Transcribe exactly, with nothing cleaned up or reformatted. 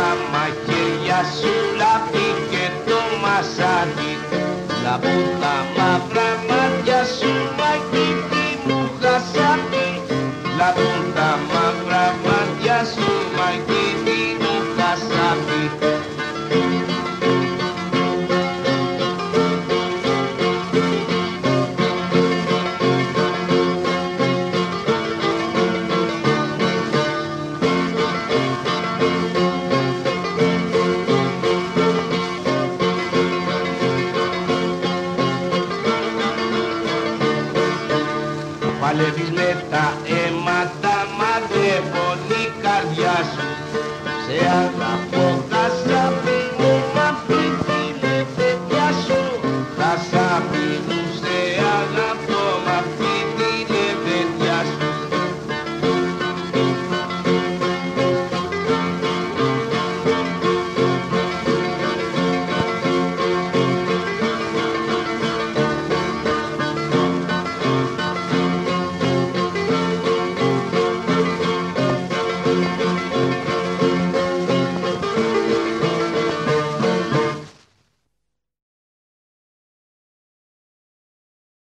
τα μαχαίρια σου λαπεί και το μασάκι. Λαπούν τα μαύρα μάτια σου, μαγίτη μου χασάπι. Λαπούν τα μαύρα μάτια σου, μαγίτη μου χασάπι. Παλεύεις με τα αίματα, μα δεν πονεί η καρδιά σου. Σε αγαπώ